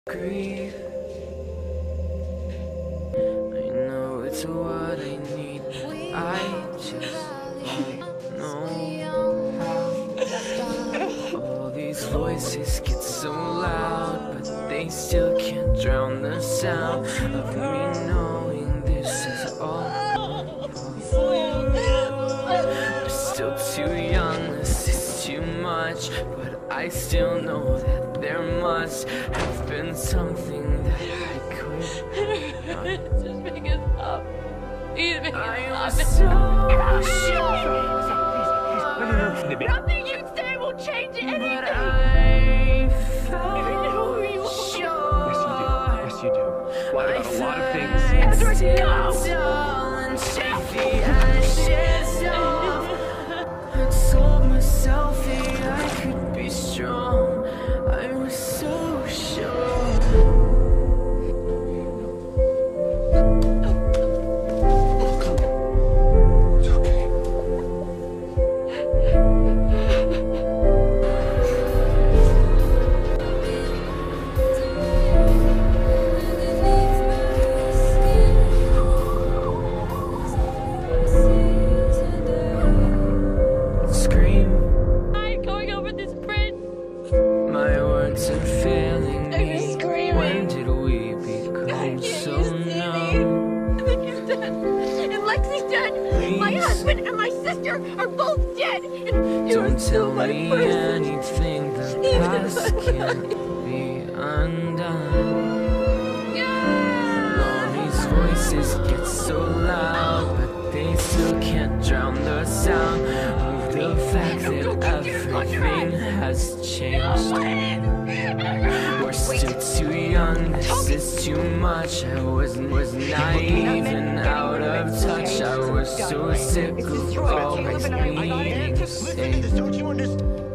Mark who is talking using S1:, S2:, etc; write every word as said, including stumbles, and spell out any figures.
S1: Grief, I know it's what I need. I just don't know how. All these voices get so loud, but they still can't drown the sound of me knowing this is all. I'm still too young, this is too much, but I still know that there must have been something that I could.
S2: Just make it stop. Please make it
S1: I
S2: stop.
S1: was so sure.
S2: Nothing you say will change anything.
S1: But I felt
S2: know you are.
S1: sure.
S3: Yes, you do. Well,
S1: I
S3: a lot of things.
S2: Ezra,
S1: still
S2: go!
S1: dull and shake the ashes off. I told myself that I could be strong. I was so sure.
S3: It's okay.
S1: Scream.
S2: I'm going over this bridge.
S1: My words are failing me.
S2: I'm screaming.
S1: When did we become
S2: Can't
S1: so
S2: you see
S1: numb?
S2: me? He's dead. And Lexi's dead. My
S1: Please.
S2: husband and my sister are both dead. And you
S1: Don't
S2: are still
S1: tell
S2: my
S1: me
S2: person.
S1: anything. The
S2: Even
S1: past
S2: if I-
S1: can't be undone.
S2: Yeah.
S1: All these voices get so loud, but they still can't drown the sound of the fact that everything has changed. We're still too young, this is too much. I was, was naive and out of touch. I was so sick of always being
S3: Listen to
S1: safe.
S3: this, don't you understand?